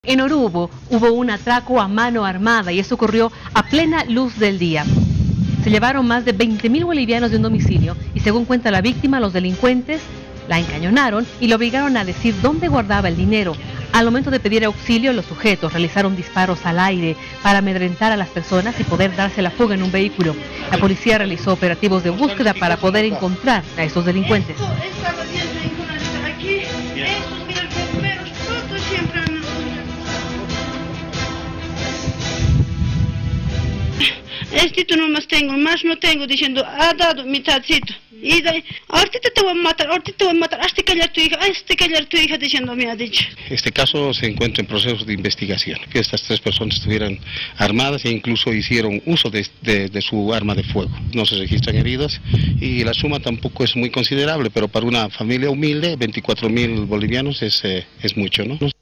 En Oruro hubo un atraco a mano armada y eso ocurrió a plena luz del día. Se llevaron más de 20.000 bolivianos de un domicilio y según cuenta la víctima, los delincuentes la encañonaron y le obligaron a decir dónde guardaba el dinero. Al momento de pedir auxilio, los sujetos realizaron disparos al aire para amedrentar a las personas y poder darse la fuga en un vehículo. La policía realizó operativos de búsqueda para poder encontrar a estos delincuentes. Esto nomás tengo, más no tengo, diciendo, ha dado mitadcito. Y ahorita te voy a matar, hasta callar tu hija, diciendo, me ha dicho. Este caso se encuentra en proceso de investigación, que estas tres personas estuvieran armadas e incluso hicieron uso de su arma de fuego. No se registran heridos y la suma tampoco es muy considerable, pero para una familia humilde, 24.000 bolivianos es mucho, ¿no?